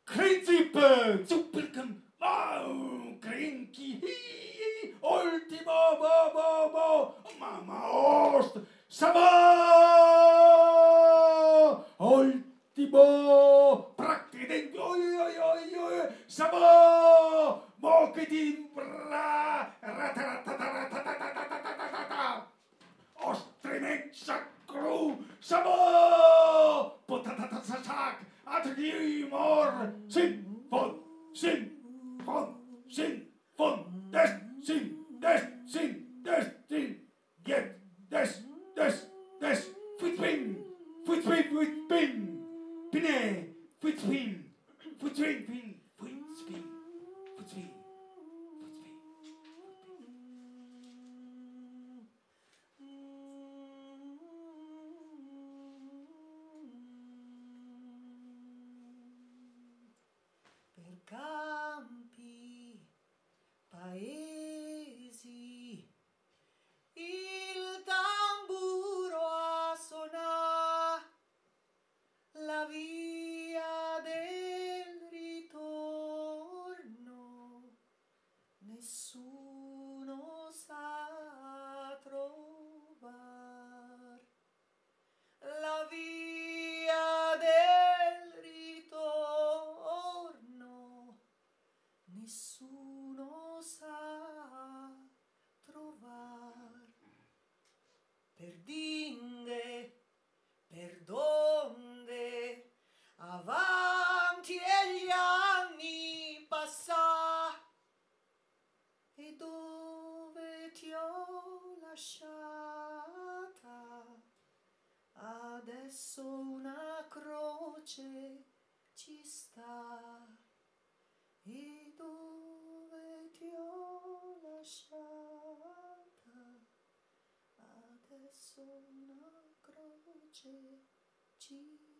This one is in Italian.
Principe, Zuppelken, Grinki, Ultimo, Mamma Ost, Sava, Ultimo, Praktiden, Sava, Mochedimbra, Ratatatatatatatatatatata, Ostremensa Cru, Sava, Potatatatsasak, Atrimor, Sin, Fon, Destin, Get, Des, Footpin, Pine, Footpin, Per campi, paesi, il tamburo a suonà, la via del ritorno, nessuno sa trovar. La via del ritorno, nessuno sa trovar. Per dinde, per donde, avanti e gli anni passà, e dove ti ho lasciata, adesso una croce ci sta. E dove ti ho lasciata, adesso una croce ci